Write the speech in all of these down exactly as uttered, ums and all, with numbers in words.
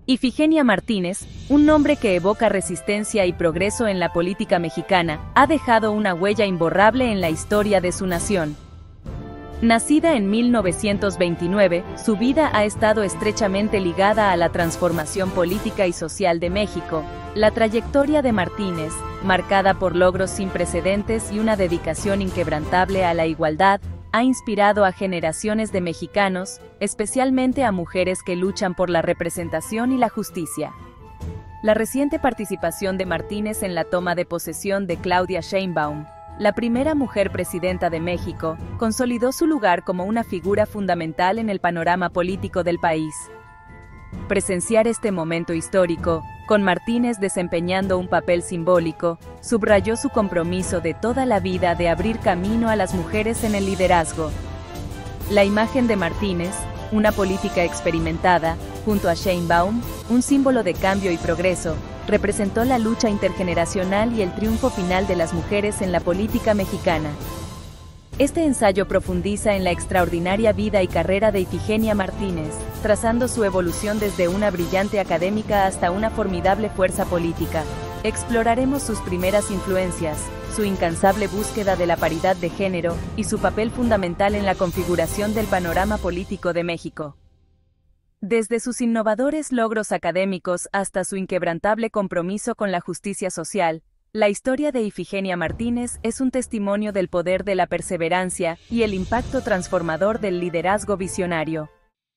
Ifigenia Martínez, un nombre que evoca resistencia y progreso en la política mexicana, ha dejado una huella imborrable en la historia de su nación. Nacida en mil novecientos veintinueve, su vida ha estado estrechamente ligada a la transformación política y social de México. La trayectoria de Martínez, marcada por logros sin precedentes y una dedicación inquebrantable a la igualdad, ha inspirado a generaciones de mexicanos, especialmente a mujeres que luchan por la representación y la justicia. La reciente participación de Martínez en la toma de posesión de Claudia Sheinbaum, la primera mujer presidenta de México, consolidó su lugar como una figura fundamental en el panorama político del país. Presenciar este momento histórico, con Martínez desempeñando un papel simbólico, subrayó su compromiso de toda la vida de abrir camino a las mujeres en el liderazgo. La imagen de Martínez, una política experimentada, junto a Sheinbaum, un símbolo de cambio y progreso, representó la lucha intergeneracional y el triunfo final de las mujeres en la política mexicana. Este ensayo profundiza en la extraordinaria vida y carrera de Ifigenia Martínez, trazando su evolución desde una brillante académica hasta una formidable fuerza política. Exploraremos sus primeras influencias, su incansable búsqueda de la paridad de género y su papel fundamental en la configuración del panorama político de México. Desde sus innovadores logros académicos hasta su inquebrantable compromiso con la justicia social, la historia de Ifigenia Martínez es un testimonio del poder de la perseverancia y el impacto transformador del liderazgo visionario.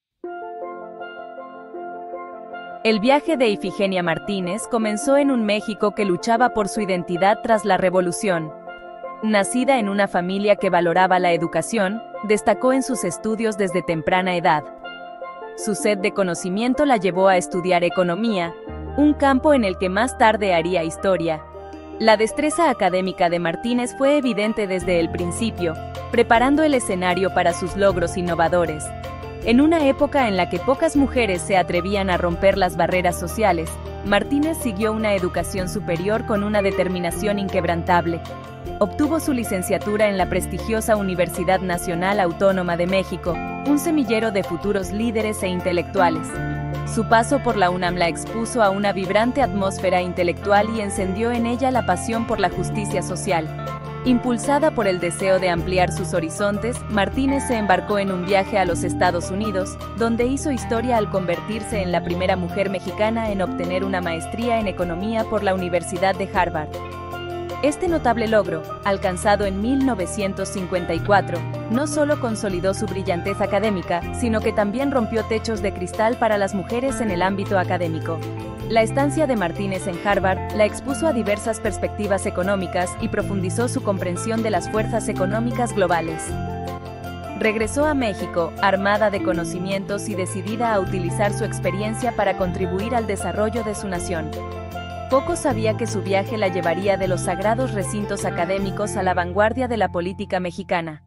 El viaje de Ifigenia Martínez comenzó en un México que luchaba por su identidad tras la Revolución. Nacida en una familia que valoraba la educación, destacó en sus estudios desde temprana edad. Su sed de conocimiento la llevó a estudiar economía, un campo en el que más tarde haría historia. La destreza académica de Martínez fue evidente desde el principio, preparando el escenario para sus logros innovadores. En una época en la que pocas mujeres se atrevían a romper las barreras sociales, Martínez siguió una educación superior con una determinación inquebrantable. Obtuvo su licenciatura en la prestigiosa Universidad Nacional Autónoma de México, un semillero de futuros líderes e intelectuales. Su paso por la UNAM la expuso a una vibrante atmósfera intelectual y encendió en ella la pasión por la justicia social. Impulsada por el deseo de ampliar sus horizontes, Martínez se embarcó en un viaje a los Estados Unidos, donde hizo historia al convertirse en la primera mujer mexicana en obtener una maestría en economía por la Universidad de Harvard. Este notable logro, alcanzado en mil novecientos cincuenta y cuatro, no solo consolidó su brillantez académica, sino que también rompió techos de cristal para las mujeres en el ámbito académico. La estancia de Martínez en Harvard la expuso a diversas perspectivas económicas y profundizó su comprensión de las fuerzas económicas globales. Regresó a México, armada de conocimientos y decidida a utilizar su experiencia para contribuir al desarrollo de su nación. Poco sabía que su viaje la llevaría de los sagrados recintos académicos a la vanguardia de la política mexicana.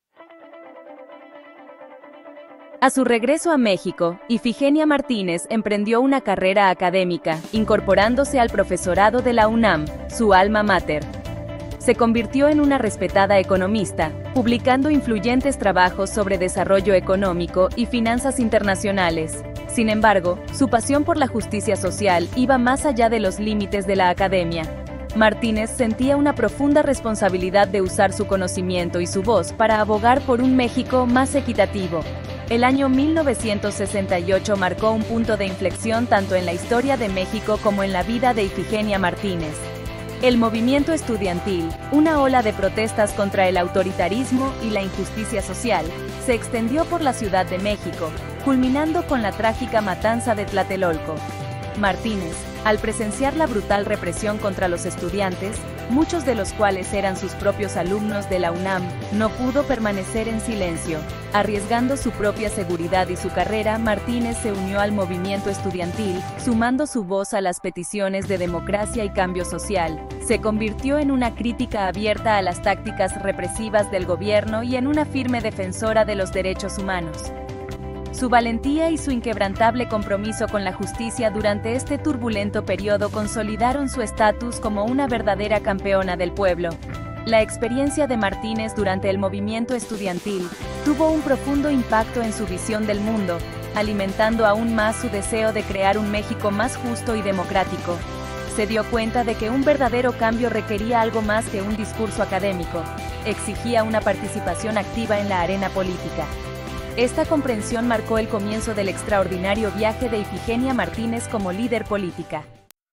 A su regreso a México, Ifigenia Martínez emprendió una carrera académica, incorporándose al profesorado de la UNAM, su alma mater. Se convirtió en una respetada economista, publicando influyentes trabajos sobre desarrollo económico y finanzas internacionales. Sin embargo, su pasión por la justicia social iba más allá de los límites de la academia. Martínez sentía una profunda responsabilidad de usar su conocimiento y su voz para abogar por un México más equitativo. El año mil novecientos sesenta y ocho marcó un punto de inflexión tanto en la historia de México como en la vida de Ifigenia Martínez. El movimiento estudiantil, una ola de protestas contra el autoritarismo y la injusticia social, se extendió por la Ciudad de México, culminando con la trágica matanza de Tlatelolco. Martínez, al presenciar la brutal represión contra los estudiantes, muchos de los cuales eran sus propios alumnos de la UNAM, no pudo permanecer en silencio. Arriesgando su propia seguridad y su carrera, Martínez se unió al movimiento estudiantil, sumando su voz a las peticiones de democracia y cambio social. Se convirtió en una crítica abierta a las tácticas represivas del gobierno y en una firme defensora de los derechos humanos. Su valentía y su inquebrantable compromiso con la justicia durante este turbulento periodo consolidaron su estatus como una verdadera campeona del pueblo. La experiencia de Martínez durante el movimiento estudiantil tuvo un profundo impacto en su visión del mundo, alimentando aún más su deseo de crear un México más justo y democrático. Se dio cuenta de que un verdadero cambio requería algo más que un discurso académico, exigía una participación activa en la arena política. Esta comprensión marcó el comienzo del extraordinario viaje de Ifigenia Martínez como líder política.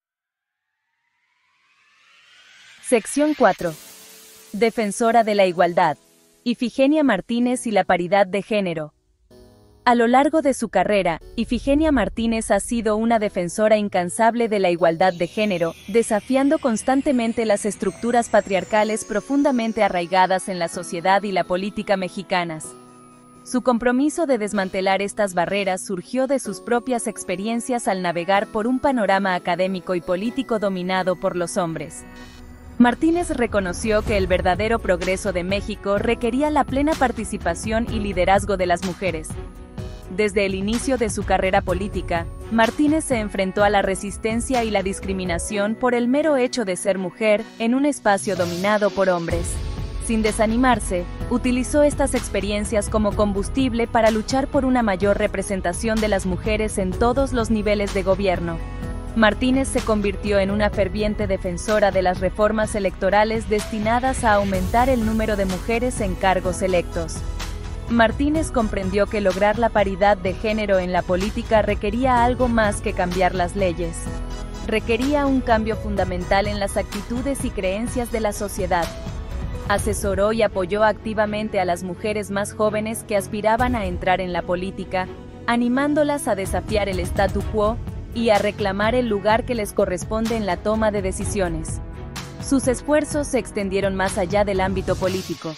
Sección cuatro. Defensora de la igualdad. Ifigenia Martínez y la paridad de género. A lo largo de su carrera, Ifigenia Martínez ha sido una defensora incansable de la igualdad de género, desafiando constantemente las estructuras patriarcales profundamente arraigadas en la sociedad y la política mexicanas. Su compromiso de desmantelar estas barreras surgió de sus propias experiencias al navegar por un panorama académico y político dominado por los hombres. Martínez reconoció que el verdadero progreso de México requería la plena participación y liderazgo de las mujeres. Desde el inicio de su carrera política, Martínez se enfrentó a la resistencia y la discriminación por el mero hecho de ser mujer, en un espacio dominado por hombres. Sin desanimarse, utilizó estas experiencias como combustible para luchar por una mayor representación de las mujeres en todos los niveles de gobierno. Martínez se convirtió en una ferviente defensora de las reformas electorales destinadas a aumentar el número de mujeres en cargos electos. Martínez comprendió que lograr la paridad de género en la política requería algo más que cambiar las leyes. Requería un cambio fundamental en las actitudes y creencias de la sociedad. Asesoró y apoyó activamente a las mujeres más jóvenes que aspiraban a entrar en la política, animándolas a desafiar el statu quo y a reclamar el lugar que les corresponde en la toma de decisiones. Sus esfuerzos se extendieron más allá del ámbito político.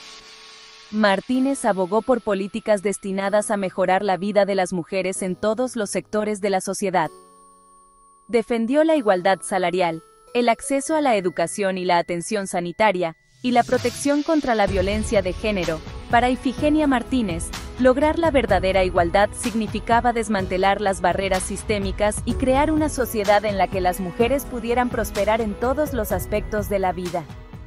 Martínez abogó por políticas destinadas a mejorar la vida de las mujeres en todos los sectores de la sociedad. Defendió la igualdad salarial, el acceso a la educación y la atención sanitaria, y la protección contra la violencia de género. Para Ifigenia Martínez, lograr la verdadera igualdad significaba desmantelar las barreras sistémicas y crear una sociedad en la que las mujeres pudieran prosperar en todos los aspectos de la vida.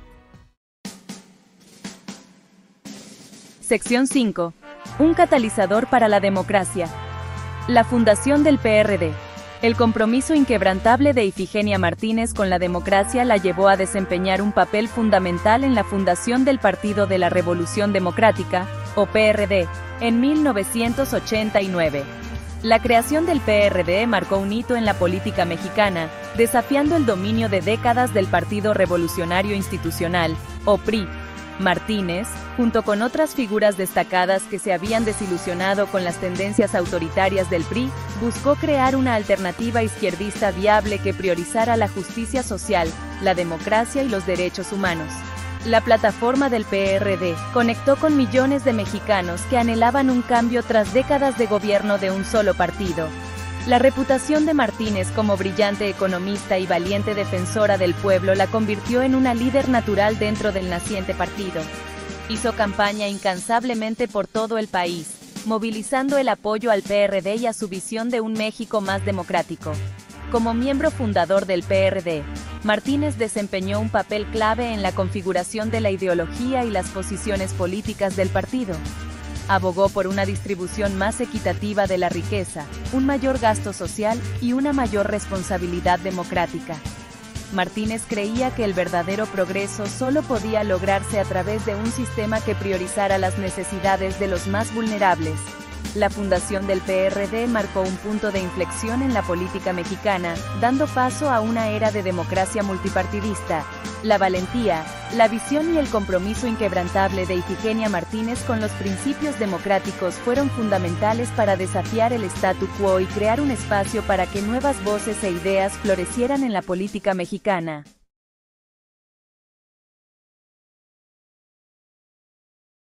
Sección cinco. Un catalizador para la democracia. La fundación del P R D. El compromiso inquebrantable de Ifigenia Martínez con la democracia la llevó a desempeñar un papel fundamental en la fundación del Partido de la Revolución Democrática, o P R D, en mil novecientos ochenta y nueve. La creación del P R D marcó un hito en la política mexicana, desafiando el dominio de décadas del Partido Revolucionario Institucional, o P R I. Martínez, junto con otras figuras destacadas que se habían desilusionado con las tendencias autoritarias del P R I, buscó crear una alternativa izquierdista viable que priorizara la justicia social, la democracia y los derechos humanos. La plataforma del P R D conectó con millones de mexicanos que anhelaban un cambio tras décadas de gobierno de un solo partido. La reputación de Martínez como brillante economista y valiente defensora del pueblo la convirtió en una líder natural dentro del naciente partido. Hizo campaña incansablemente por todo el país, movilizando el apoyo al P R D y a su visión de un México más democrático. Como miembro fundador del P R D, Martínez desempeñó un papel clave en la configuración de la ideología y las posiciones políticas del partido. Abogó por una distribución más equitativa de la riqueza, un mayor gasto social y una mayor responsabilidad democrática. Martínez creía que el verdadero progreso solo podía lograrse a través de un sistema que priorizara las necesidades de los más vulnerables. La fundación del P R D marcó un punto de inflexión en la política mexicana, dando paso a una era de democracia multipartidista. La valentía, la visión y el compromiso inquebrantable de Ifigenia Martínez con los principios democráticos fueron fundamentales para desafiar el statu quo y crear un espacio para que nuevas voces e ideas florecieran en la política mexicana.